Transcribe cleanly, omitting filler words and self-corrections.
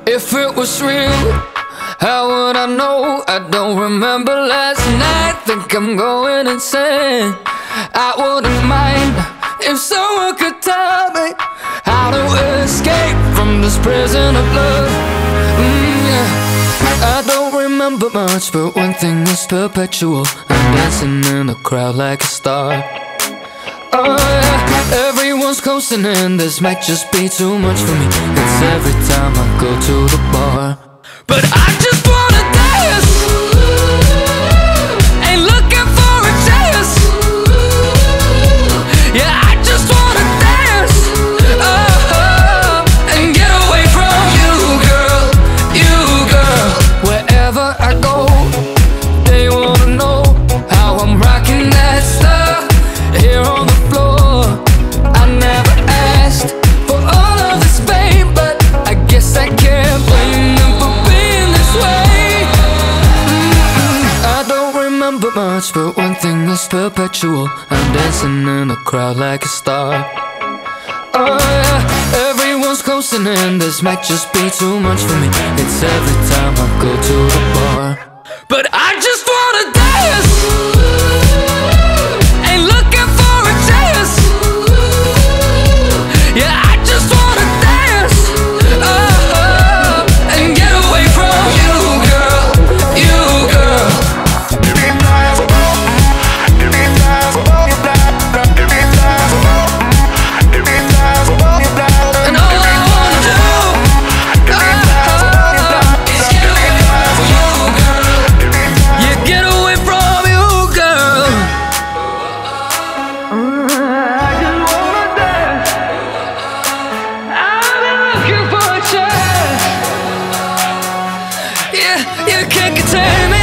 If it was real, how would I know? I don't remember last night. Think I'm going insane. I wouldn't mind if someone could tell me how to escape from this prison of love. Yeah. I don't remember much, but one thing is perpetual: I'm dancing in the crowd like a star. Oh yeah, everyone's coasting in. This might just be too much for me. It's every time I go to the bar. But I just wanna dance. Ain't looking for a chance. Yeah, I just wanna dance. Oh, and get away from you, girl. You, girl. Wherever I go, they wanna know how I'm rocking that stuff here on the floor. I never asked for all of this fame, but I guess I can't blame them for being this way. I don't remember much, but one thing is perpetual: I'm dancing in the crowd like a star. Oh yeah, everyone's coasting in. This might just be too much for me. It's every time I go to the bar. But I just wanna dance. Ain't looking for a chance. Yeah, I just wanna dance. Oh, and get away from you, girl. You, girl. And all I wanna do is get away from you, girl. Yeah, get away from you, girl. I just wanna dance. I've been looking for a chance. Yeah, you can't contain me.